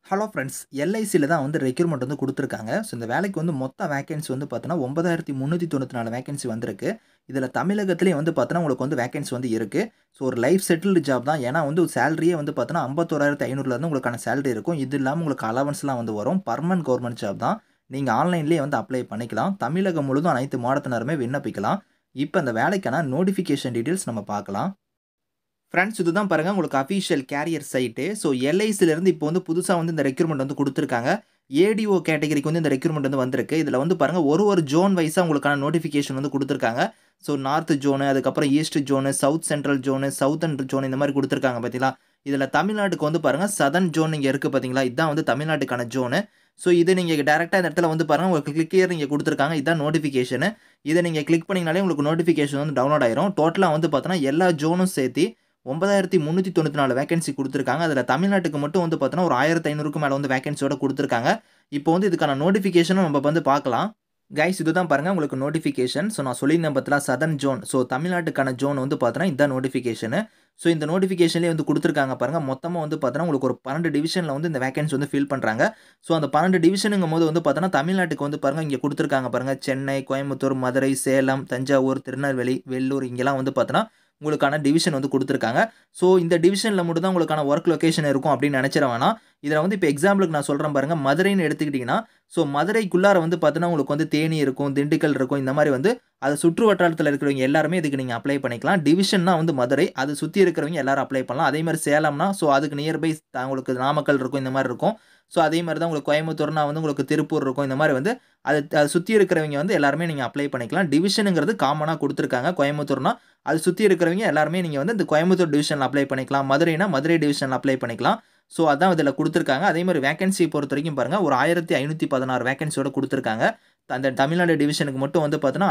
Hello friends எல்ஐசியில் தான் வந்து recruitment வந்து கொடுத்துருக்காங்க. ஸோ இந்த வேலைக்கு வந்து மொத்த வேக்கன்சி வந்து பார்த்தோன்னா 9394 வேக்கன்சி வந்திருக்கு. இதில் தமிழகத்திலேயே வந்து பார்த்தோன்னா உங்களுக்கு வந்து வேக்கன்சி வந்து இருக்குது. ஸோ ஒரு லைஃப் செட்டில்டு ஜாப் தான். ஏன்னா வந்து சேலரியே வந்து பார்த்தோன்னா 51,500லேருந்து உங்களுக்கான சேலரி இருக்கும். இது இல்லாமல் உங்களுக்கு அலவன்ஸ்லாம் வந்து வரும். பர்மனன்ட் கவர்மெண்ட் ஜாப் தான். நீங்கள் ஆன்லைன்லேயே வந்து அப்ளை பண்ணிக்கலாம். தமிழகம் முழுதும் அனைத்து மாவட்டத்தினருமே விண்ணப்பிக்கலாம். இப்போ அந்த வேலைக்கான நோட்டிஃபிகேஷன் டீட்டெயில்ஸ் நம்ம பார்க்கலாம். ஃப்ரெண்ட்ஸ் இதுதான் பாருங்க உங்களுக்கு அஃபிஷியல் கேரியர் சைட்டு. ஸோ எல்ஐசிலேருந்து இப்போ வந்து புதுசா வந்து இந்த ரெக்ரூட்மெண்ட் வந்து குடுத்துருக்காங்க. ஏடிஓ கேட்டகரிக்கு வந்து இந்த ரெக்ரூட்மெண்ட் வந்து வந்திருக்கு. இதில வந்து பாருங்க ஒரு ஜோன் வைஸா உங்களுக்கான நோட்டிஃபிகேஷன் வந்து குடுத்துருக்காங்க. ஸோ நார்த் ஜோனு, அதுக்கப்புறம் east zone, south central zone, southern zone இந்த மாரி குடுத்துருக்காங்க பார்த்தீங்களா? இதில தமிழ்நாட்டுக்கு வந்து பாருங்க சதர்ன் ஜோன் இங்க இருக்கு பார்த்தீங்களா? இதான் வந்து தமிழ்நாட்டுக்கான ஜோனு. ஸோ இது நீங்க டைரக்ட்டா இந்த இடத்துல வந்து பாருங்க உங்களுக்கு கிளிக் ஹியர் இங்க குடுத்துருக்காங்க. இதான் நோட்டிஃபிகேஷனு. இத நீங்க கிளிக் பண்ணீங்கனாலே உங்களுக்கு நோட்டிஃபிகேஷன் வந்து டவுன்லோட் ஆயிரும். டோட்டலா வந்து பார்த்தோன்னா எல்லா ஜோனும் சேர்த்தி 9394 வேக்கன்சி குடுத்துருக்காங்க. அதில தமிழ்நாட்டுக்கு மட்டும் வந்து பார்த்தோன்னா, ஒரு 1500க்கு மேல வந்து வேக்கன்சியோட குடுத்துருக்காங்க. இப்போ வந்து இதுக்கான நோட்டிஃபிகேஷனும் நம்ம வந்து பார்க்கலாம். கைஸ் இதுதான் பாருங்க உங்களுக்கு நோட்டிஃபிகேஷன். ஸோ நான் சொல்லியிருந்தேன் பார்த்தீங்களா சதர்ன் ஜோன். ஸோ தமிழ்நாட்டுக்கான ஜோன் வந்து பார்த்தோன்னா, இதான் நோட்டிஃபிகேஷனு. ஸோ இந்த நோட்டிஃபிகேஷன்லேயே வந்து குடுத்துருக்காங்க பாருங்க. மொத்தமா வந்து பார்த்தோன்னா, உங்களுக்கு ஒரு 12 டிவிஷன்ல வந்து இந்த வேக்கன்சி வந்து ஃபில் பண்றாங்க. ஸோ அந்த 12 டிவிஷனுங்கும்போது வந்து பார்த்தோன்னா, தமிழ்நாட்டுக்கு வந்து பாருங்க இங்க குடுத்துருக்காங்க பாருங்க. சென்னை, கோயம்புத்தூர், மதுரை, சேலம், தஞ்சாவூர், திருநெல்வேலி, வெள்ளூர் இங்கெல்லாம் வந்து பார்த்தோன்னா உங்களுக்கான டிவிஷன் வந்து குடுத்துருக்காங்க. ஸோ இந்த டிவிஷன்ல மட்டும் தான் உங்களுக்கான வொர்க் லொகேஷன் இருக்கும் அப்படின்னு நெனச்சிற வேணாம். இதில வந்து இப்போ எக்ஸாம்பிளுக்கு நான் சொல்றேன் பாருங்க. மதுரைன்னு எடுத்துக்கிட்டீங்கன்னா, ஸோ மதுரைக்குள்ளார வந்து பார்த்தீங்கன்னா, உங்களுக்கு வந்து தேனி இருக்கும், திண்டுக்கல் இருக்கும். இந்த மாரி வந்து அது சுற்று வட்டாரத்தில இருக்கிறவங்க எல்லாருமே இதுக்கு நீங்க அப்ளை பண்ணிக்கலாம். டிவிஷன்னா வந்து மதுரை. அது சுத்தி இருக்கிறவங்க எல்லாரும் அப்ளை பண்ணலாம். அதே மாரி சேலம்னா, ஸோ அதுக்கு நியர்பை உங்களுக்கு நாமக்கல் இருக்கும். இந்த மாரி இருக்கும். ஸோ அதே மாரி தான் உங்களுக்கு கோயம்புத்தூர்னா வந்து உங்களுக்கு திருப்பூர் இருக்கும். இந்த மாரி வந்து அத சுத்தி இருக்கிறவங்க வந்து எல்லாருமே நீங்க அப்ளை பண்ணிக்கலாம். டிவிஷனுங்கிறது காமனா குடுத்துருக்காங்க. கோயம்புத்தூர்னா, அது சுத்தி இருக்கிறவங்க எல்லாருமே நீங்க வந்து இந்த கோயம்புத்தூர் டிவிஷன்ல அப்ளை பண்ணிக்கலாம். மதுரைனா மதுரை டிவிஷன்ல அப்ளை பண்ணிக்கலாம். ஸோ அதான் இதில குடுத்துருக்காங்க. அதே மாரி வேக்கன்சிய பொறுத்தவரைக்கும் பாருங்க, ஒரு 1516 வேக்கன்சியோட குடுத்துருக்காங்க. அந்த தமிழ்நாடு டிவிஷனுக்கு மட்டும் வந்து பார்த்தோன்னா,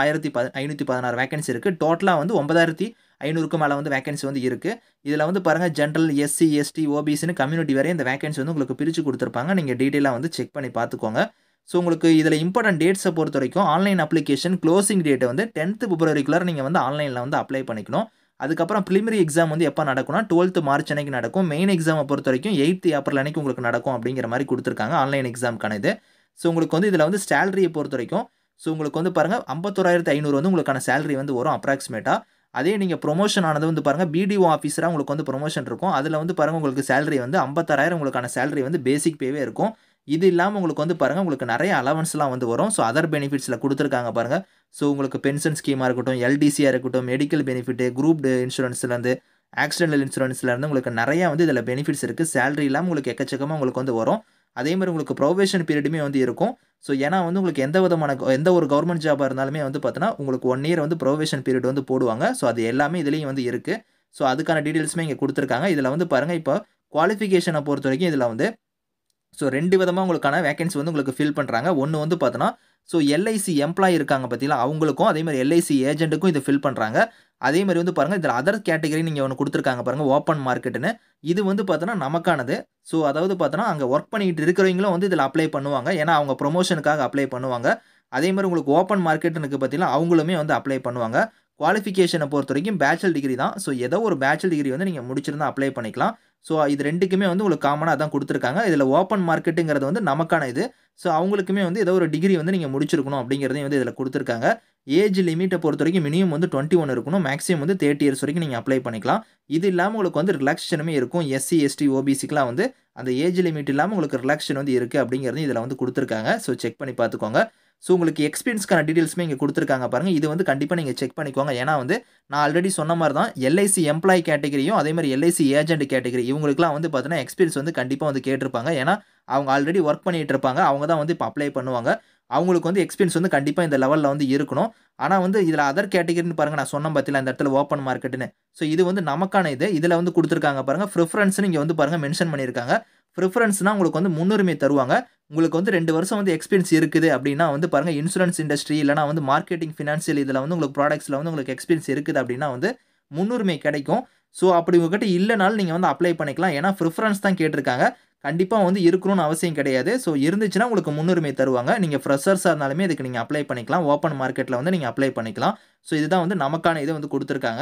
1516 வேக்கன்சி இருக்கு. டோட்டலா வந்து 9500க்கு மேல வந்து வேக்கன்சி வந்து இருக்கு. இதில வந்து பாருங்க ஜெனரல், எஸ்சி, எஸ்டி, ஓபிசின்னு கம்யூனிட்டி வரையும் இந்த வேக்கன்சி வந்து உங்களுக்கு பிரிச்சு குடுத்துருப்பாங்க. நீங்க டீட்டெயிலா வந்து செக் பண்ணி பார்த்துக்கோங்க. ஸோ உங்களுக்கு இதில இம்பார்ட்டன்ட் டேட்ஸ பொறுத்தவரைக்கும் ஆன்லைன் அப்ளிகேஷன் குளோசிங் டேட் வந்து 10த் பிப்ரவரிக்குள்ளார நீங்க வந்து ஆன்லைன்ல வந்து அப்ளை பண்ணிக்கணும். அதுக்கப்புறம் பிரிலிமினரி எக்ஸாம் வந்து எப்ப நடக்கும்னா, 12th மார்ச் அன்னைக்கு நடக்கும். மெயின் எக்ஸாம பொறுத்தவரைக்கும் 8th ஏப்ரல் அன்னைக்கு உங்களுக்கு நடக்கும் அப்படிங்கிற மாரி குடுத்துருக்காங்க. ஆன்லைன் எக்ஸாம்க்கான இது. ஸோ உங்களுக்கு வந்து இதில வந்து சேலரிய பொறுத்தவரைக்கும், ஸோ உங்களுக்கு வந்து பாருங்க 51,500 வந்து உங்களுக்கான சேலரி வந்து வரும் அப்ராக்ஸிமேட்டா. அதே நீங்க புரமோஷன் ஆனது வந்து பாருங்க பிடிஓ ஆஃபீஸரா உங்களுக்கு வந்து புரமோஷன் இருக்கும். அதில வந்து பாருங்க உங்களுக்கு சேலரி வந்து 56,000 உங்களுக்கான சேலரி வந்து பேசிக் பேவே இருக்கும். இது இல்லாம உங்களுக்கு வந்து பாருங்க உங்களுக்கு நெறைய அலவன்ஸ்லாம் வந்து வரும். ஸோ அதர் பெனிஃபிட்ஸ்ல குடுத்துருக்காங்க பாருங்க. ஸோ உங்களுக்கு பென்ஷன் ஸ்கீமா இருக்கட்டும், எல்டிசியா இருக்கட்டும், மெடிக்கல் பெனிஃபிட், குரூப் இன்சூரன்ஸ்லேருந்து, ஆக்சிடென்டல் இன்சூரன்ஸ்லேருந்து உங்களுக்கு நெறைய வந்து இதில பெனிஃபிட்ஸ் இருக்கு. சேலரி இல்லாம உங்களுக்கு எக்கச்சக்கமா உங்களுக்கு வந்து வரும். அதே மாரி உங்களுக்கு புரோபேஷன் பீரியடுமே வந்து இருக்கும். ஸோ ஏன்னா வந்து உங்களுக்கு எந்த ஒரு கவர்மெண்ட் ஜாபா இருந்தாலுமே வந்து பார்த்தீங்கன்னா, உங்களுக்கு 1 இயர் வந்து புரோபேஷன் பீரியட் வந்து போடுவாங்க. ஸோ அது எல்லாமே இதிலேயும் வந்து இருக்கு. ஸோ அதுக்கான டீட்டெயில்ஸுமே இங்க குடுத்துருக்காங்க. இதில வந்து பாருங்க இப்போ குவாலிஃபிகேஷன பொறுத்தவரைக்கும் இதில வந்து ஸோ 2 விதமா உங்களுக்கான வேக்கன்சி வந்து உங்களுக்கு ஃபில் பண்றாங்க. ஒண்ணு வந்து பார்த்தோன்னா, ஸோ எல்ஐசி எம்ப்ளாயி இருக்காங்க பார்த்தீங்களா, அவங்களுக்கும் அதே மாரி எல்ஐசி ஏஜென்ட்டுக்கும் இத ஃபில் பண்றாங்க. அதே மாரி வந்து பாருங்க, இதில அதர் கேட்டகரி நீங்க ஒண்ணு குடுத்துருக்காங்க பாருங்க, ஓப்பன் மார்க்கெட்ன்னு. இது வந்து பார்த்தோன்னா நமக்கானது. ஸோ அதாவது பார்த்தோன்னா, அங்க வொர்க் பண்ணிட்டு இருக்கிறவங்களும் வந்து இதில அப்ளை பண்ணுவாங்க. ஏன்னா அவங்க புரமோஷனுக்காக அப்ளை பண்ணுவாங்க. அதே மாரி உங்களுக்கு ஓப்பன் மார்க்கெட்ன்னு இருக்கு பார்த்தீங்களா, அவங்களுமே வந்து அப்ளை பண்ணுவாங்க. குவாலிஃபிகேஷன பொறுத்தவரைக்கும் பேச்சுலர் டிகிரி தான். ஸோ ஏதோ ஒரு பேச்சுலர் டிகிரி வந்து நீங்க முடிச்சிருந்தா அப்ளை பண்ணிக்கலாம். ஸோ இது 2க்குமே வந்து உங்களுக்கு காமனா அதான் குடுத்துருக்காங்க. இதில ஓப்பன் மார்க்கெட்டுங்கிறது வந்து நமக்கான இது. ஸோ அவங்களுக்குமே வந்து ஏதோ ஒரு டிகிரி வந்து நீங்க முடிச்சிருக்கணும் அப்படிங்கிறதையும் வந்து இதில குடுத்துருக்காங்க. ஏஜ் லிமிட்ட பொறுத்தவரைக்கும் மினிமம் வந்து 21 இருக்கணும். மேக்ஸிமம் வந்து 30 இயர்ஸ் வரைக்கும் நீங்க அப்ளை பண்ணிக்கலாம். இது இல்லாம உங்களுக்கு வந்து ரிலாக்சேஷனுமே இருக்கும். எஸ்சி, எஸ்டி, ஓபிசிக்குலாம் வந்து அந்த ஏஜ் லிமிட் இல்லாம உங்களுக்கு ரிலாக்சேஷன் வந்து இருக்கு அப்படிங்கிறதையும் இதில வந்து குடுத்துருக்காங்க. ஸோ செக் பண்ணி பார்த்துக்கோங்க. ஸோ உங்களுக்கு எக்ஸ்பீரியன்ஸ்க்கான டீட்டெயில்ஸுமே இங்க குடுத்துருக்காங்க பாருங்க. இது வந்து கண்டிப்பா நீங்க செக் பண்ணிக்கோங்க. ஏன்னா வந்து நான் ஆல்ரெடி சொன்ன மாரி தான் எல்ஐசி எம்ப்ளாயி கேட்டகரியும், அதே மாரி எல்ஐசி ஏஜென்ட் கேட்டகரி இவங்களுக்குலாம் வந்து பார்த்தீங்கன்னா, எக்ஸ்பீரியன்ஸ் வந்து கண்டிப்பா வந்து கேட்டிருப்பாங்க. ஏன்னா, அவங்க ஆல்ரெடி வொர்க் பண்ணிட்டு இருப்பாங்க. அவங்க தான் வந்து இப்ப அப்ளை பண்ணுவாங்க. அவங்களுக்கு வந்து எக்ஸ்பீரியன்ஸ் வந்து கண்டிப்பா இந்த லெவல்ல வந்து இருக்கணும். ஆனா வந்து இதில அதர் கேட்டகரின்னு பாருங்க நான் சொன்னேன் பார்த்தீங்களா, இந்த இடத்துல ஓப்பன் மார்க்கெட்ன்னு. ஸோ இது வந்து நமக்கான இது. இதில வந்து குடுத்துருக்காங்க பாருங்க. பிரிஃபரன்ஸ்ன்னு இங்க வந்து பாருங்க மென்ஷன் பண்ணியிருக்காங்க. பிரிஃபரன்ஸ்னா உங்களுக்கு வந்து முன்னுரிமை தருவாங்க. உங்களுக்கு வந்து 2 வருஷம் வந்து எக்ஸ்பீரியன்ஸ் இருக்குது அப்டின்னா வந்து பாருங்க இன்சூரன்ஸ் இண்டஸ்ட்ரி இல்லன்னா வந்து மார்க்கெட்டிங், ஃபினான்ஷியல் இதில வந்து உங்களுக்கு ப்ராடக்ட்ஸ்ல வந்து உங்களுக்கு எக்ஸ்பீரியன்ஸ் இருக்குது அப்டின்னா வந்து முன்னுரிமை கிடைக்கும். ஸோ அப்படி உங்ககிட்ட இல்லனாலும் நீங்க வந்து அப்ளை பண்ணிக்கலாம். ஏன்னா பிரிஃபரன்ஸ் தான் கேட்டிருக்காங்க. கண்டிப்பா வந்து இருக்கணும்னு அவசியம் கிடையாது. ஸோ இருந்துச்சுன்னா உங்களுக்கு முன்னுரிமை தருவாங்க. நீங்க ஃப்ரெஷர்ஸா இருந்தாலுமே இதுக்கு நீங்க அப்ளை பண்ணிக்கலாம். ஓப்பன் மார்க்கெட்ல வந்து நீங்க அப்ளை பண்ணிக்கலாம். ஸோ இதுதான் வந்து நமக்கான இத வந்து குடுத்துருக்காங்க.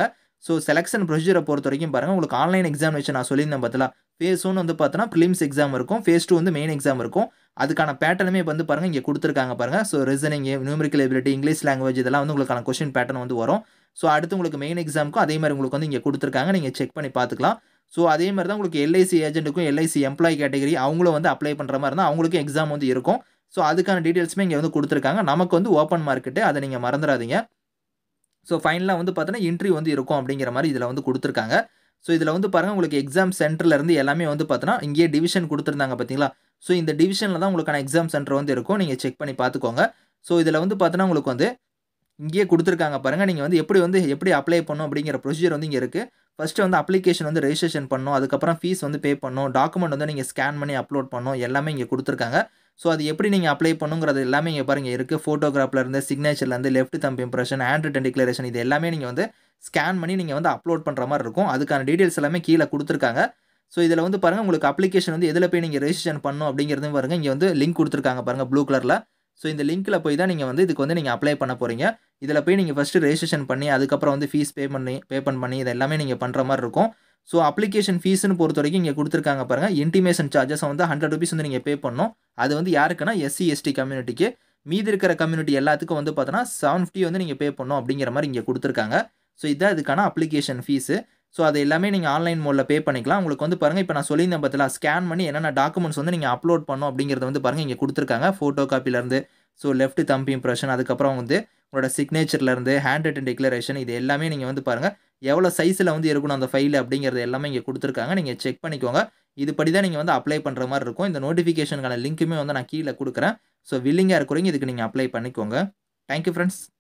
ஸோ செலக்ஷன் ப்ரொசீஜரை பொறுத்த வரைக்கும் பாருங்கள், உங்களுக்கு ஆன்லைன் எக்ஸாமினேஷன் நான் சொல்லியிருந்தேன் பார்த்தீங்களா, ஃபேஸ் 1 வந்து பார்த்தோன்னா ப்ரிலிம்ஸ் எக்ஸாம் இருக்கும், ஃபேஸ் 2 வந்து மெயின் எக்ஸாம் இருக்கும். அதுக்கான பேட்டர்னுமே வந்து பாருங்கள் இங்கே கொடுத்துருக்காங்க பாருங்கள். So reasoning, numerical ability, English language இதெல்லாம் வந்து உங்களுக்கான கொஸ்டின் பேட்டர்ன் வந்து வரும். ஸோ அடுத்து உங்களுக்கு மெயின் எக்ஸாமுக்கும் அதே மாதிரி உங்களுக்கு வந்து இங்கே கொடுத்துருக்காங்க, நீங்கள் செக் பண்ணி பார்த்துக்கலாம். ஸோ அதே மாதிரி தான் உங்களுக்கு எல்ஐசி ஏஜென்ட்டுக்கும் எல்ஐசி எம்ப்ளாயி கேட்டகரி அவங்களும் வந்து அப்ளை பண்ணுற மாதிரி இருந்தால் அவங்களுக்கும் எக்ஸாம் வந்து இருக்கும். ஸோ அதுக்கான டீட்டெயில்ஸுமே இங்கே வந்து கொடுத்துருக்காங்க. நமக்கு வந்து ஓப்பன் மார்க்கெட்டு, அதை நீங்கள் மறந்துடாதீங்க. ஸோ ஃபைனலாக வந்து பார்த்தீங்கன்னா இன்டர்வியூ வந்து இருக்கும் அப்படிங்கிற மாதிரி இதில் வந்து கொடுத்துருக்காங்க. ஸோ இதில் வந்து பாருங்கள் உங்களுக்கு எக்ஸாம் சென்டர்லேருந்து எல்லாமே வந்து பார்த்தோன்னா இங்கேயே டிவிஷன் கொடுத்துருந்தாங்க பார்த்தீங்களா. ஸோ இந்த டிவிஷனில் தான் உங்களுக்கான எக்ஸாம் சென்டர் வந்து இருக்கும், நீங்கள் செக் பண்ணி பார்த்துக்கோங்க. ஸோ இதில் வந்து பார்த்தோன்னா உங்களுக்கு வந்து இங்கேயே கொடுத்துருக்காங்க பாருங்கள், நீங்கள் வந்து எப்படி அப்ளை பண்ணணும் அப்படிங்கிற ப்ரொசீஜர் வந்து இங்கே இருக்குது. ஃபஸ்ட்டு வந்து அப்ளிகேஷன் வந்து ரெஜிஸ்ட்ரேஷன் பண்ணணும், அதுக்கப்புறம் ஃபீஸ் வந்து பே பண்ணணும், டாக்குமெண்ட் வந்து நீங்கள் ஸ்கேன் பண்ணி அப்லோட் பண்ணணும், எல்லாமே இங்கே கொடுத்துருக்காங்க. ஸோ அது எப்படி நீங்கள் அப்ளை பண்ணுங்கிறது எல்லாமே இங்கே பாருங்க இருக்குது. ஃபோட்டோகிராஃப்லேருந்து, சிக்னேச்சர்லேருந்து, left thumb impression, hand written declaration இது எல்லாமே நீங்கள் வந்து ஸ்கேன் பண்ணி நீங்கள் வந்து அப்லோட் பண்ணுற மாதிரி இருக்கும். அதுக்கான டீட்டெயில்ஸ் எல்லாமே கீழே கொடுத்துருக்காங்க. ஸோ இதில் வந்து பாருங்கள் உங்களுக்கு அப்ளிகேஷன் வந்து எதில் போய் நீங்கள் ரெஜிஸ்ட்ரேஷன் பண்ணணும் அப்படிங்கிறதும் பாருங்கள் இங்கே வந்து லிங்க் கொடுத்துருக்காங்க பாருங்கள் ப்ளூ கலரில். ஸோ இந்த லிங்க்கில் போய் தான் நீங்கள் வந்து இதுக்கு வந்து நீங்கள் அப்ளை பண்ண போகிறீங்க. இதில் போய் நீங்கள் ஃபஸ்ட்டு ரெஜிஸ்ட்ரேஷன் பண்ணி அதுக்கப்புறம் வந்து ஃபீஸ் பேமெண்ட் பண்ணி இது எல்லாமே நீங்கள் பண்ணுற மாதிரி இருக்கும். ஸோ அப்ளிகேஷன் ஃபீஸ்னு பொறுத்த வரைக்கும் இங்கே கொடுத்துருக்காங்க பாருங்கள், இன்டிமேஷன் சார்ஜஸ் வந்து ₹100 வந்து நீங்கள் பே பண்ணணும். அது வந்து யாருக்குன்னா எஸ்சி எஸ்டி கம்யூனிட்டிக்கு. மீதி இருக்கிற கம்யூனிட்டி எல்லாத்துக்கும் வந்து பார்த்தோன்னா $750 வந்து நீங்கள் பே பண்ணணும் அப்படிங்கிற மாதிரி இங்கே கொடுத்துருக்காங்க. ஸோ இதுதான் இதுக்கான அப்ளிகேஷன் ஃபீஸு. ஸோ அது எல்லாமே நீங்கள் ஆன்லைன் மோடில் பே பண்ணிக்கலாம். உங்களுக்கு வந்து பாருங்கள் இப்போ நான் சொல்லியிருந்தேன் பார்த்தீங்களா, ஸ்கேன் பண்ணி என்னென்ன டாக்குமெண்ட்ஸ் வந்து நீங்கள் அப்லோட் பண்ணணும் அப்படிங்கிறத வந்து பாருங்கள் இங்கே கொடுத்துருக்காங்க. ஃபோட்டோ காப்பிலேருந்து, ஸோ லெஃப்ட் தம்ப் இம்ப்ரெஷன், அதுக்கப்புறம் வந்து உங்களோட சிக்னேச்சர்லேருந்து, ஹேண்ட் ரிட்டன் டிக்ளரேஷன் இது எல்லாமே நீங்கள் வந்து பாருங்கள் எவ்வளோ சைஸில் வந்து இருக்கணும் அந்த ஃபைல் அப்படிங்கிறது எல்லாமே இங்கே கொடுத்துருக்காங்க. நீங்கள் செக் பண்ணிக்கோங்க. இதுபடி தான் நீங்கள் வந்து அப்ளை பண்ணுற மாதிரி இருக்கும். இந்த நோட்டிஃபிகேஷனுக்கான லிங்க்குமே வந்து நான் கீழே கொடுக்குறேன். ஸோ வில்லிங்காக இருக்கிறவங்க இதுக்கு நீங்கள் அப்ளை பண்ணிக்கோங்க. Thank you friends.